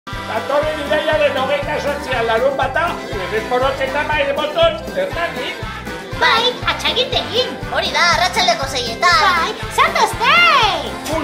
Datorren irailaren 28 larunbata, erreporoketa ere motor, zergatik? Bai, atxagitekin. Hori da, arratsaldeko 6etan. Bai, zatozte!